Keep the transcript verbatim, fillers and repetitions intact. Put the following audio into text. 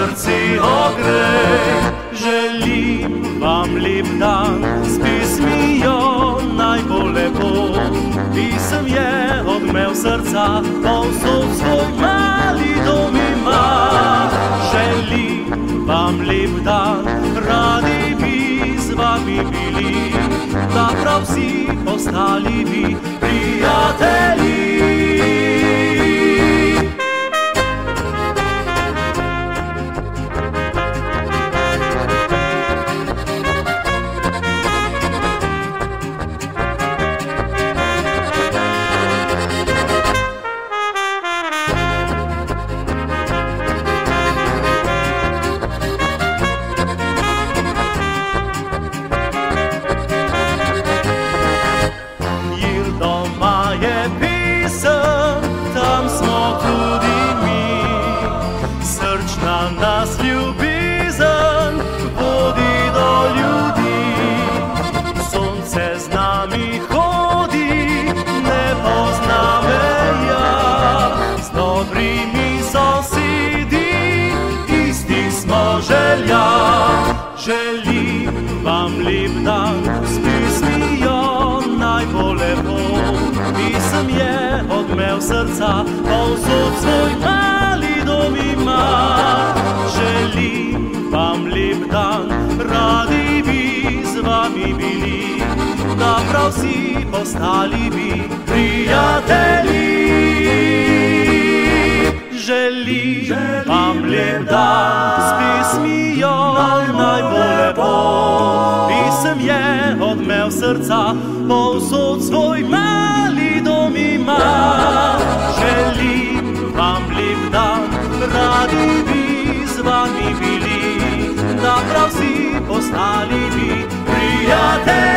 srci ogrej. Želim vam lep dan, s pismijo najbolj lepo. Pisem je odmev srca, povsod svoj mali dom ima. Želim vam lep dan, radi bi z vami bili, da prav vsi ostali bi prijatelji. Nas ljubezen vodi do ljudi, sonce z nami hodi, ne pozna meja. Z dobrimi sosedi isti smo želja. Želim vam lep dan, s pismijo najbolj lepo. Pisem je odmev srca, povsod svoj mali dom ima. Želim vam lep dan, radi bi z vami bili, da prav vsi postali bi prijatelji. Želim vam lep dan, s pismijo najbolj lepo. Pisem je odmev srca, povsod svoj mali dom ima. Želim vam lep dan, radi bi z vami bili, da prav vsi postali bi prijatelji.